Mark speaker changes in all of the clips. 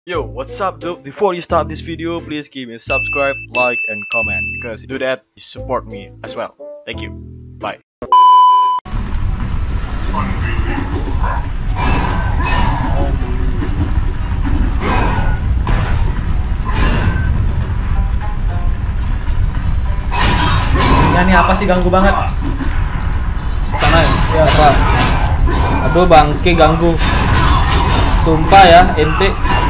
Speaker 1: Yo, what's up dude? Before you start this video, please give me a subscribe, like, and comment because you do that, you support me as well. Thank you. Bye.
Speaker 2: Ini apa sih, ganggu banget.
Speaker 3: Sana ya apa? Aduh bangke ganggu. Sumpah ya ente.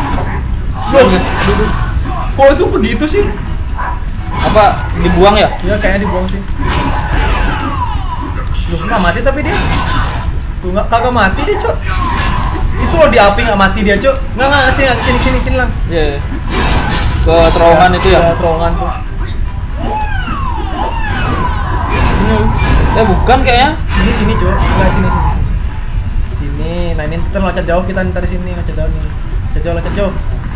Speaker 2: Kok itu begitu sih?
Speaker 3: Apa dibuang ya?
Speaker 2: Ya kayaknya dibuang sih. Loh, nggak mati tapi dia. Tuh nggak kagak mati dia, Cok. Itu loh di api nggak mati dia, Cok. Nggak sini lang.
Speaker 3: Iya. Yeah. Ke terowongan itu ya?
Speaker 2: Ke terowongan tuh.
Speaker 3: Bukan kayaknya.
Speaker 2: Sini, Cok. Enggak sini. Sini. Nah, ini kita loncat jauh, kita ntar di sini loncat jauh nih. Loncat jauh.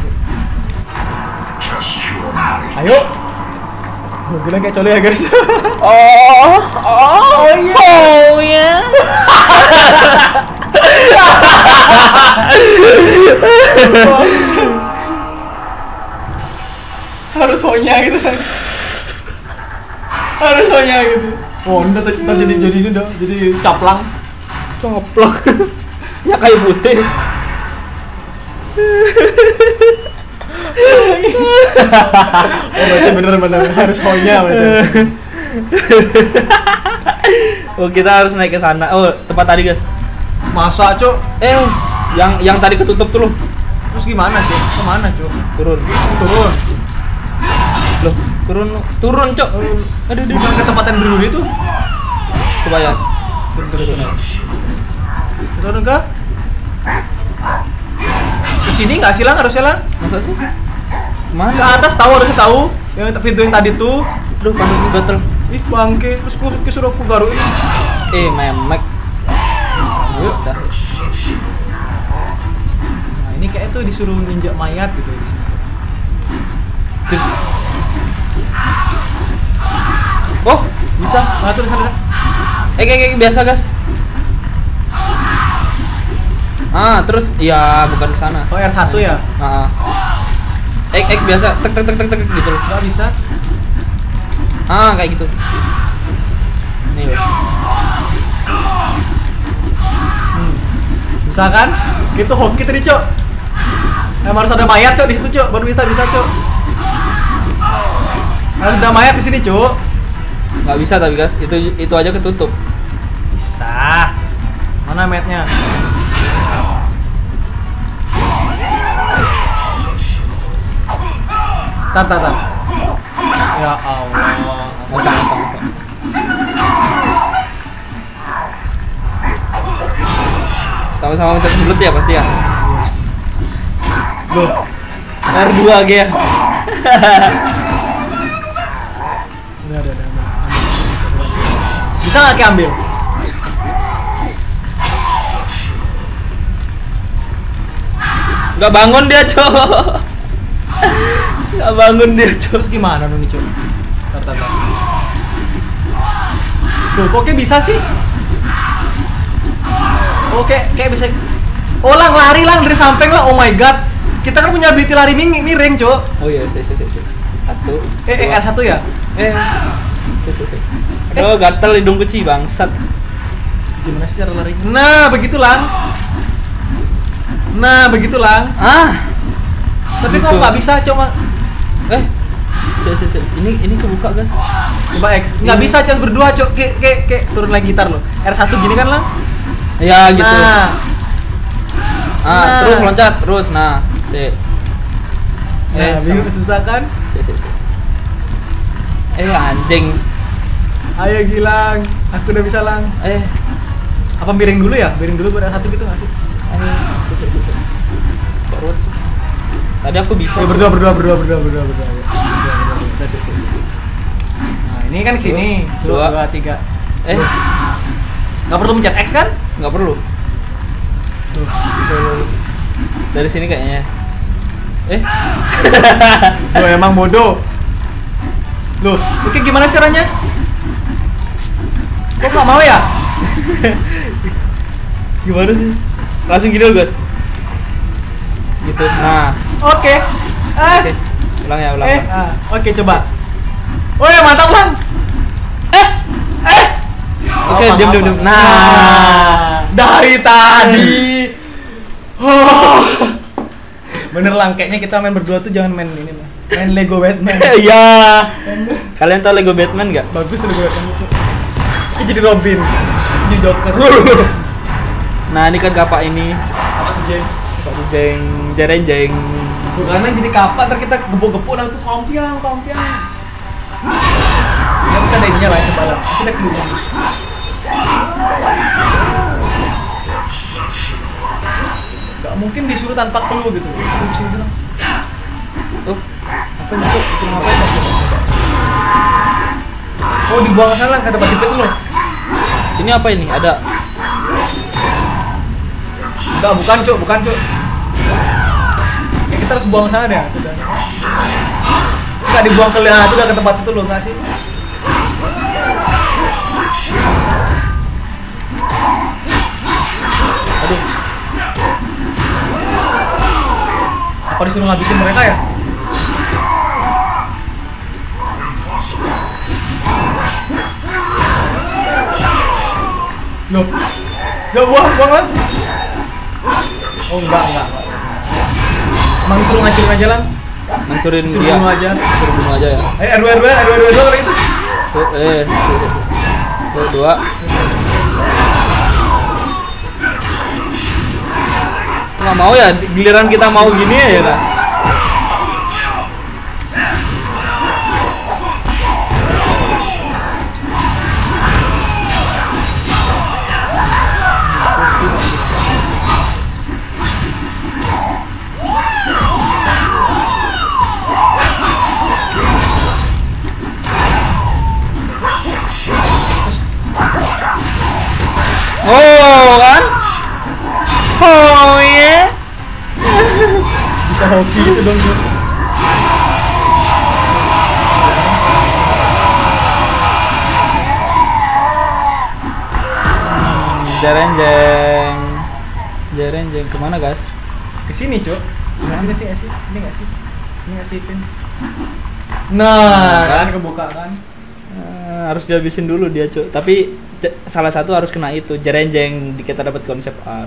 Speaker 2: Ayo. Bilang kayak coli ya, guys.
Speaker 3: Oh iya.
Speaker 2: Harus honya gitu kan. Oh, udah jadi ini dah, jadi caplang.
Speaker 3: Ya kayu putih.
Speaker 2: Oh, baca bener harus honya baca.
Speaker 3: Oh, kita harus naik ke sana. Oh, tempat tadi, guys.
Speaker 2: Masa, Cok?
Speaker 3: Yang tadi ketutup tuh loh.
Speaker 2: Terus gimana, Cok? Kemana, Cok?
Speaker 3: Turun. Loh, turun, Cok. Aduh,
Speaker 2: bukan ke tempat yang dulu itu.
Speaker 3: Coba ya.
Speaker 2: Turun ke? Ke sini nggak sih, Lang? Harusnya, Lang?
Speaker 3: Masa sih? Mana?
Speaker 2: Ke atas harusnya tahu. Yang pintu yang tadi tuh.
Speaker 3: Aduh, pandang gatel.
Speaker 2: Ih, bangke. Terus gua suruh aku garuin.
Speaker 3: Memek. Yuk, dah.
Speaker 2: Nah, ini kayak tuh disuruh ninjak mayat gitu di sini.
Speaker 3: Oh, bisa.
Speaker 2: Nah, tuh sana.
Speaker 3: Biasa, guys. Terus ya bukan ke sana.
Speaker 2: Oh, R1 ya?
Speaker 3: Biasa tek gitu.
Speaker 2: Enggak bisa.
Speaker 3: Kayak gitu. Nih loh.
Speaker 2: Bisa kan? Gitu hoki tadi, Cok. Harus ada mayat, Cok, di situ, Cok. Baru bisa, Cok. Harus ada mayat di sini, Cok.
Speaker 3: Nggak bisa tapi, guys. Itu aja ketutup.
Speaker 2: Bisa. Mana mayatnya? Tar. Ya Allah.
Speaker 3: Masa. Sama-sama minta sebelum ya pasti ya.
Speaker 2: Loh,
Speaker 3: R2 aja ya.
Speaker 2: udah. Bisa nggak Ki ambil?
Speaker 3: Nggak bangun dia, Cok.
Speaker 2: Terus gimana nih, Cok? Tar. Tuh, kok kayak bisa sih? Oke, kayak bisa. Oh, Lang, lari Lang dari samping lah. Oh my god. Kita kan punya ability lari miring, Cok.
Speaker 3: Oh iya, sih. Satu.
Speaker 2: R1 ya?
Speaker 3: Sih. Aduh, gatel hidung kucing bangsat.
Speaker 2: Gimana sih cara lari? Nah, begitu Lang. Tapi
Speaker 3: gitu.
Speaker 2: kok nggak bisa, coba.
Speaker 3: Ini kebuka, guys.
Speaker 2: Coba X. Nggak bisa, Cok, berdua, Cok. Kayak turun lagi gitar lo. R1 gini kan, Lang?
Speaker 3: Ya, gitu.
Speaker 2: Nah.
Speaker 3: Terus loncat, terus. Nah,
Speaker 2: Bingung, susah kan?
Speaker 3: Anjing.
Speaker 2: Ayo Gilang, aku udah bisa, Lang. Apa miring dulu ya? Miring dulu buat R1 gitu nggak sih?
Speaker 3: Perut. Tadi aku bisa.
Speaker 2: Berdua. Nah, ini kan kesini. 2, 3. Nggak perlu mencet X kan?
Speaker 3: Nggak perlu.
Speaker 2: Tuh.
Speaker 3: Dari sini kayaknya.
Speaker 2: Lo emang bodoh. Loh, oke gimana sih caranya? Kok nggak mau ya?
Speaker 3: Gimana sih? Langsung gini loh, guys. Gitu. Nah,
Speaker 2: Oke.
Speaker 3: Oke. Ulang ya, ulang.
Speaker 2: Oke, coba. Woi, mantap, Bang.
Speaker 3: Oke, diam.
Speaker 2: Nah, dari tadi. Oh. Bener Lang, kayaknya kita main berdua tuh jangan main ini, main Lego Batman.
Speaker 3: Iya. Kalian tahu Lego Batman nggak?
Speaker 2: Bagus Lego Batman itu. Ini jadi Robin, jadi Joker.
Speaker 3: Nah, ini kan kapak ini.
Speaker 2: Apa tuh, Jeng?
Speaker 3: Kapak tuh jeng.
Speaker 2: Bukan jadi kapak, ntar kita gepuk-gepuk nah tuh kampiang. Ya bisa ada ininya lah, coba lah. Kita keluar. Gak mungkin disuruh tanpa clue gitu.
Speaker 3: Oh, apa itu? Itu ngapain?
Speaker 2: Oh, dibuang sana ke tempat itu loh.
Speaker 3: Ini apa ini? Ada.
Speaker 2: Enggak, bukan, Cuk. Ya, kita harus buang sana deh. Enggak dibuang ke lihat udah ke tempat situ loh, enggak sih? Aduh. Apa disuruh ngabisin mereka ya? Loh. Enggak buang lah. Oh, enggak. Emang disuruh ngancurin aja Lang?
Speaker 3: Hancurin
Speaker 2: Disuruh
Speaker 3: dia.
Speaker 2: bunuh aja.
Speaker 3: Suruh bunuh aja ya.
Speaker 2: R2 kali itu.
Speaker 3: Dua. Nggak mau ya, giliran kita mau gini ya kan? Oh kan? Oh ya.
Speaker 2: Bisa hoki itu dong.
Speaker 3: Jerenjeng kemana guys?
Speaker 2: Ke sini, Cuk. Sini nggak sih? Ini nggak sih pin. Nah, kan kebuka kan.
Speaker 3: Harus dihabisin dulu dia Cuk. Tapi salah satu harus kena itu jerenjeng, kita dapat konsep art.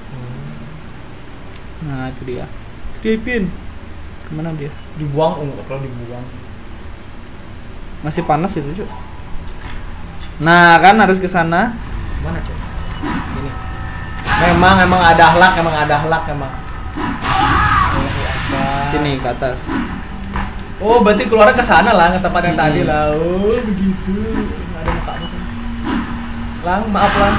Speaker 3: Nah itu dia pin. Kemana dia?
Speaker 2: Dibuang, kalau dibuang.
Speaker 3: Masih panas itu Cuk. Nah kan harus ke sana.
Speaker 2: Mana, Cuk? Sini. Emang ada akhlak.
Speaker 3: Sini ke atas.
Speaker 2: Oh, berarti keluarnya ke sana lah, ke tempat yang tadi lah. Oh, begitu. Nggak ada mukanya sini. Lang, maaf Lang.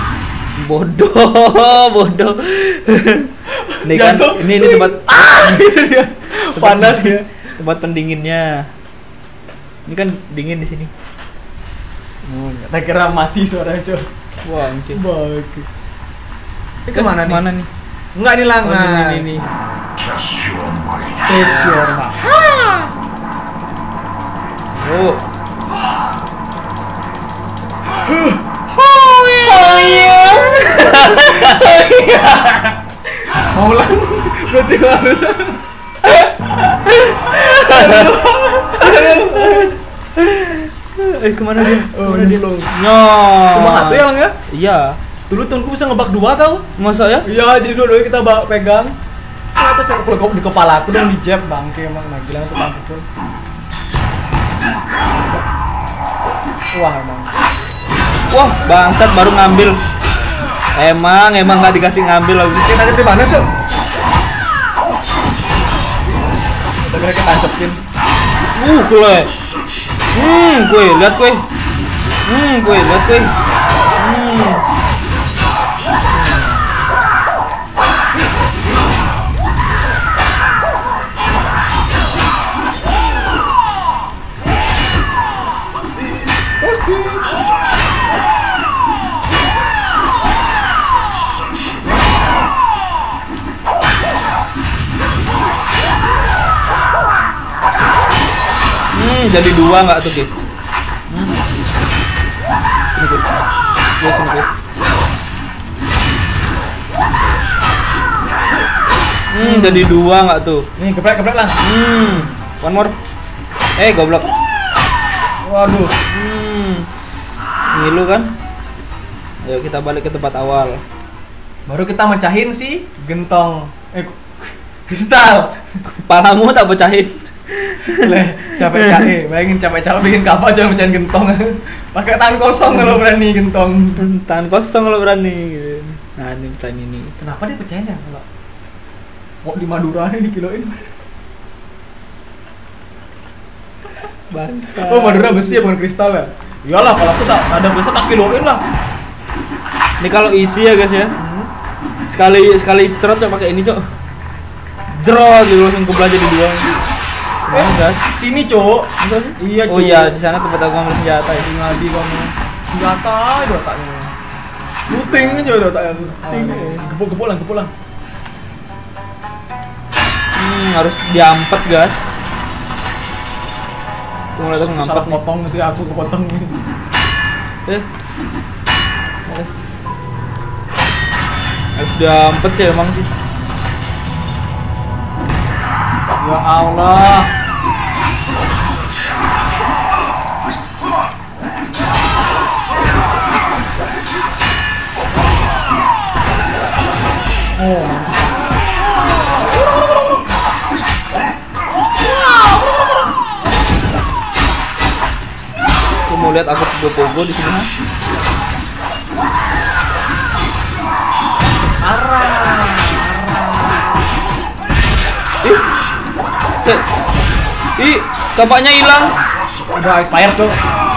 Speaker 3: Bodoh. Ini kan ini tempat
Speaker 2: itu dia. Panas dia.
Speaker 3: Tempat pendinginnya. Ini kan dingin di sini.
Speaker 2: Tak kira mati suaranya, Cuk.
Speaker 3: Wah, mungkin.
Speaker 2: Bagus. Ini kemana nih?
Speaker 3: Mana nih?
Speaker 2: Enggak nih Lang.
Speaker 3: Oh, ini.
Speaker 2: Test your might.
Speaker 3: Oh.
Speaker 2: Oh iya. Mau Lang. Berarti harus.
Speaker 3: Kemana dia?
Speaker 2: Oh, ini belum.
Speaker 3: No.
Speaker 2: Cuma satu ya Lang ya?
Speaker 3: Iya.
Speaker 2: Dulu temanku bisa ngebak 2 tau.
Speaker 3: Masa ya?
Speaker 2: Iya, jadi dua-duanya kita pegang. Ternyata kalau di kepala aku dong di jab bangke emang. Nah, gila tuh pun. Wah, emang.
Speaker 3: Wah, bangsat baru ngambil. Emang nggak dikasih ngambil lagi.
Speaker 2: Kita kasih mana, Cuk? Udah mereka tancepin.
Speaker 3: Kue. Kue, lihat kue. Kue, lihat kue. Jadi 2 nggak tuh Ki? Sini Ki. Ya sini Ki. Jadi 2 nggak tuh?
Speaker 2: Nih, geprek lang.
Speaker 3: One more. Goblok.
Speaker 2: Waduh.
Speaker 3: Ngilu kan? Ayo kita balik ke tempat awal.
Speaker 2: Baru kita mecahin si gentong kristal.
Speaker 3: Kepalamu tak pecahin.
Speaker 2: Leh, capek-capek. Bayangin capek-capek bikin kapal jangan mecahin gentong. Pakai tangan kosong kalau berani gentong.
Speaker 3: Tangan kosong kalau berani gitu. Nah, ini pecahin ini.
Speaker 2: Kenapa dia pecahin ya kalau kok di Madura nih dikiloin?
Speaker 3: Bangsa.
Speaker 2: Oh, Madura besi ya bukan kristal ya? Iyalah, kalau aku tak ada besi tak kiloin lah.
Speaker 3: Ini kalau isi ya guys ya. Sekali cerot coba pakai ini, Cok. Jerot gitu langsung kebelah jadi 2. Mana, guys?
Speaker 2: Sini, Cok. Iya, Cok.
Speaker 3: Oh iya, di sana tempat aku ngambil senjata ya.
Speaker 2: Ngadi kamu. Senjata aja otaknya. Puting aja udah otaknya. Puting. Gepuk lah.
Speaker 3: Harus diampet, guys. Tunggu lihat aku
Speaker 2: Salah
Speaker 3: ngampet nih.
Speaker 2: potong nanti aku kepotong.
Speaker 3: Harus diampet sih emang sih.
Speaker 2: Ya Allah. Oh.
Speaker 3: Aku mau lihat aku pogo-pogo di sini. Ih, kapaknya hilang.
Speaker 2: Udah expired, Cok.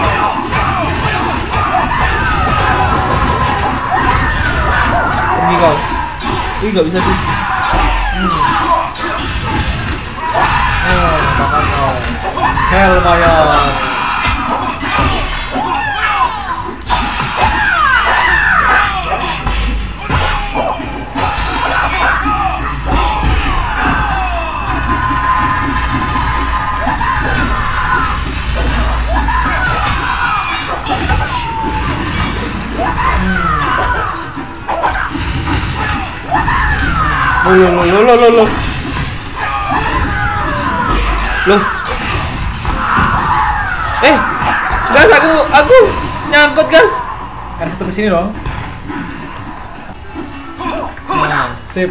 Speaker 3: Pergi kau. Ih, nggak bisa sih.
Speaker 2: Hell lumayan.
Speaker 3: Loh. Gas, aku nyangkut, gas.
Speaker 2: Kan kita kesini dong. Nah, sip.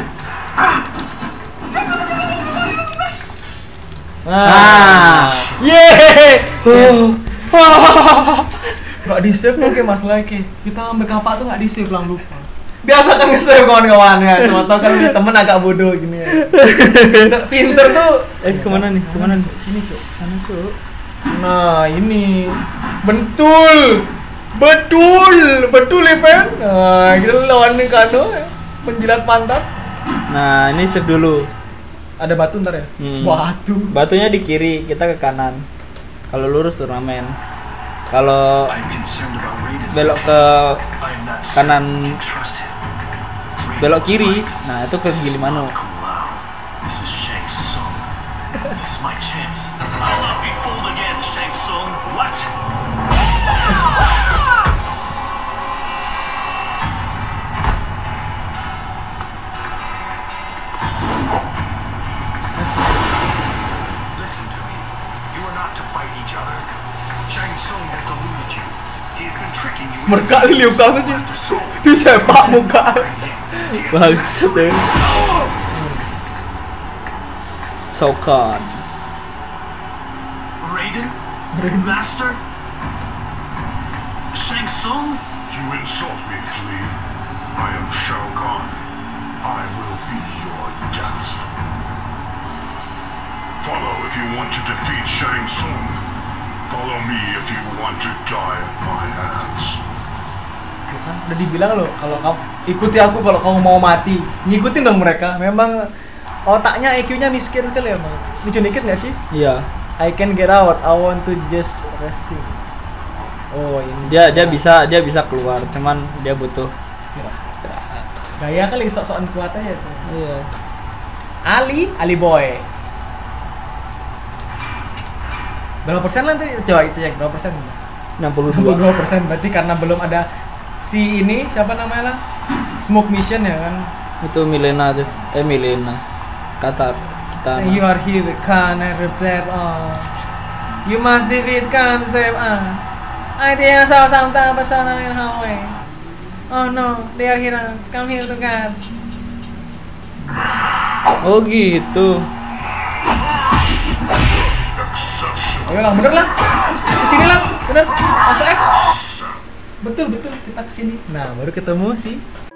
Speaker 3: Yeay.
Speaker 2: Gak di save nih kayak masalah kayak kita ambil kapak tuh gak di save lang lupa. Biasa kan nge-save kawan-kawan ya, cuma tau kan temen agak bodoh gini ya. Pinter tuh.
Speaker 3: Kemana nih?
Speaker 2: Sini, Cok.
Speaker 3: Sana, Cuk.
Speaker 2: Nah, ini betul ya, Pen. Nah, kita lawan nih kano penjilat pantat.
Speaker 3: Nah, ini save dulu.
Speaker 2: Ada batu ntar ya? Batu.
Speaker 3: Batunya di kiri, kita ke kanan. Kalau lurus turnamen. Kalau belok ke kanan, belok kiri, nah itu ke Gilimano.
Speaker 4: This is Shang Tsung. This is my chance. I'll not be fooled again, Shang Tsung. What? Listen to me. You are not to fight each other. Shang Tsung has deluded you. He's been tricking you.
Speaker 2: Berkali liu kamu sih. Disepak muka.
Speaker 3: Bangsat deh. Sokan.
Speaker 4: Raiden? Master? Shang Tsung? You insult me, Flea. I am Shao Kahn. I will be your death. Follow if you want to defeat Shang Tsung. Follow me if you want to die at my hands.
Speaker 2: Kan udah dibilang loh kalau kamu ikuti aku kalau kamu mau mati. Ngikutin dong mereka. Memang otaknya IQ-nya miskin kali ya, Bang. Lucu dikit nggak sih?
Speaker 3: Iya.
Speaker 2: I can get out. I want to just resting. Oh, ini.
Speaker 3: Dia bisa keluar, cuman dia butuh istirahat.
Speaker 2: Gaya kali sok-sokan kuat aja tuh.
Speaker 3: Iya.
Speaker 2: Ali boy. Berapa persen lah nanti? Coba itu cek berapa persen?
Speaker 3: 62.
Speaker 2: 62%. Berarti karena belum ada si ini siapa namanya lah? Smoke Mission ya kan?
Speaker 3: Itu Milena tuh. Milena. Qatar. Kita.
Speaker 2: You are here, Khan and represent all. You must defeat Khan to save us. I think I saw something personal in hallway. Oh no, they are heroes. Come here to God.
Speaker 3: Oh gitu.
Speaker 2: Ayo lang, bener lah. Kesini lah, bener. Masuk X. Betul, kita kesini. Nah, baru ketemu sih.